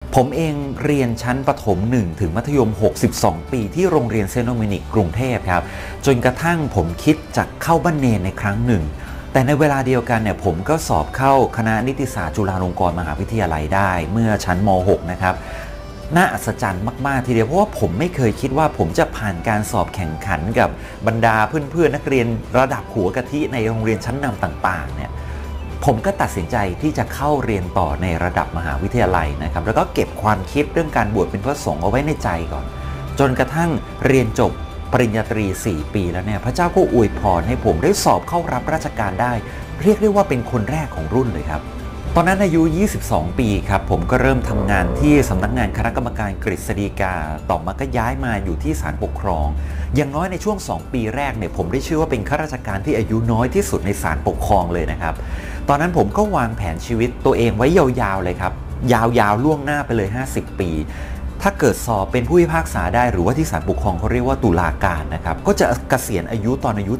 ผมเองเรียนชั้นประถม1ถึงมัธยม62ปีที่โรงเรียนเซนต์โดมินิกกรุงเทพครับจนกระทั่งผมคิดจะเข้าบ้านเนนในครั้งหนึ่งแต่ในเวลาเดียวกันเนี่ยผมก็สอบเข้าคณะนิติศาสตร์จุฬาลงกรณ์มหาวิทยาลัยได้เมื่อชั้นม.6 นะครับน่าอัศจรรย์มากๆทีเดียวเพราะว่าผมไม่เคยคิดว่าผมจะผ่านการสอบแข่งขันกับบรรดาเพื่อนๆนักเรียนระดับหัวกะทิในโรงเรียนชั้นนำต่างๆเนี่ยผมก็ตัดสินใจที่จะเข้าเรียนต่อในระดับมหาวิทยาลัยนะครับแล้วก็เก็บความคิดเรื่องการบวชเป็นพระสงฆ์เอาไว้ในใจก่อนจนกระทั่งเรียนจบปริญญาตรี4ปีแล้วเนี่ยพระเจ้าก็อวยพรให้ผมได้สอบเข้ารับราชการได้เรียกได้ว่าเป็นคนแรกของรุ่นเลยครับตอนนั้นอายุ22ปีครับผมก็เริ่มทำงานที่สำนักงานคณะกรรมการกฤษฎีกาต่อมาก็ย้ายมาอยู่ที่ศาลปกครองอย่างน้อยในช่วง2ปีแรกเนี่ยผมได้ชื่อว่าเป็นข้าราชการที่อายุน้อยที่สุดในศาลปกครองเลยนะครับตอนนั้นผมก็วางแผนชีวิตตัวเองไว้ยาวๆเลยครับยาวๆล่วงหน้าไปเลย50ปีถ้าเกิดสอบเป็นผู้พิพากษาได้หรือว่าที่ศาลปกครองเขาเรียกว่าตุลาการนะครับก็จะเกษียณอายุตอนอายุ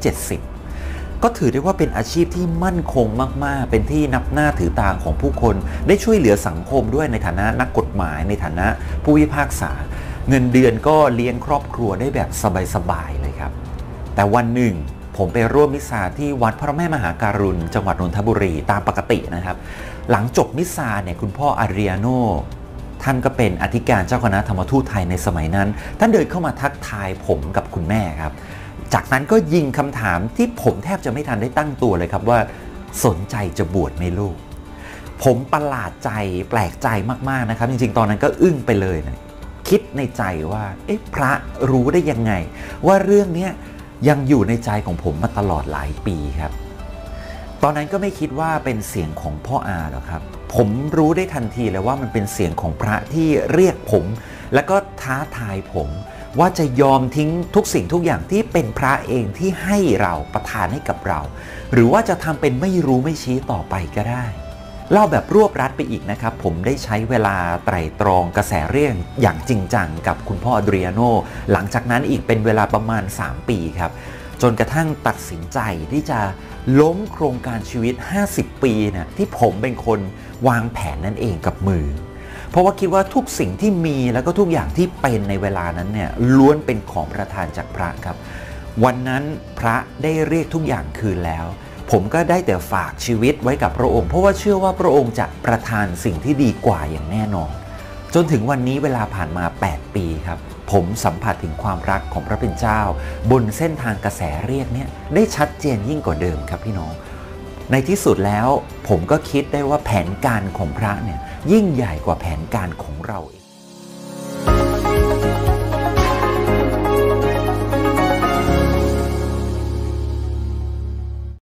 70ก็ถือได้ว่าเป็นอาชีพที่มั่นคงมากๆเป็นที่นับหน้าถือตาของผู้คนได้ช่วยเหลือสังคมด้วยในฐานะนักกฎหมายในฐานะผู้พิพากษาเงินเดือนก็เลี้ยงครอบครัวได้แบบสบายๆเลยครับแต่วันหนึ่งผมไปร่วมมิสซาที่วัดพระแม่มหาการุณจังหวัดนนทบุรีตามปกตินะครับหลังจบมิสซาเนี่ยคุณพ่ออาริอาโนท่านก็เป็นอธิการเจ้าคณะธรรมทูตไทยในสมัยนั้นท่านเดินเข้ามาทักทายผมกับคุณแม่ครับจากนั้นก็ยิงคำถามที่ผมแทบจะไม่ทันได้ตั้งตัวเลยครับว่าสนใจจะบวชไหมลูกผมประหลาดใจแปลกใจมากๆนะครับจริงๆตอนนั้นก็อึ้งไปเลยนะคิดในใจว่าพระรู้ได้ยังไงว่าเรื่องนี้ยังอยู่ในใจของผมมาตลอดหลายปีครับตอนนั้นก็ไม่คิดว่าเป็นเสียงของพ่ออาหรอกครับผมรู้ได้ทันทีเลยว่ามันเป็นเสียงของพระที่เรียกผมแล้วก็ท้าทายผมว่าจะยอมทิ้งทุกสิ่งทุกอย่างที่เป็นพระเองที่ให้เราประทานให้กับเราหรือว่าจะทำเป็นไม่รู้ไม่ชี้ต่อไปก็ได้เล่าแบบรวบรัดไปอีกนะครับผมได้ใช้เวลาไตร่ตรองกระแสเรื่องอย่างจริงจังกับคุณพ่ออดริอาโนหลังจากนั้นอีกเป็นเวลาประมาณ3ปีครับจนกระทั่งตัดสินใจที่จะล้มโครงการชีวิต50ปีนะที่ผมเป็นคนวางแผนนั่นเองกับมือเพราะว่าคิดว่าทุกสิ่งที่มีแล้วก็ทุกอย่างที่เป็นในเวลานั้นเนี่ยล้วนเป็นของประทานจากพระครับวันนั้นพระได้เรียกทุกอย่างคืนแล้วผมก็ได้แต่ฝากชีวิตไว้กับพระองค์เพราะว่าเชื่อว่าพระองค์จะประทานสิ่งที่ดีกว่าอย่างแน่นอนจนถึงวันนี้เวลาผ่านมา8ปีครับผมสัมผัสถึงความรักของพระเป็นเจ้าบนเส้นทางกระแสเรียกเนี่ยได้ชัดเจนยิ่งกว่าเดิมครับพี่น้องในที่สุดแล้วผมก็คิดได้ว่าแผนการของพระเนี่ยยิ่งใหญ่กว่าแผนการของเราเอง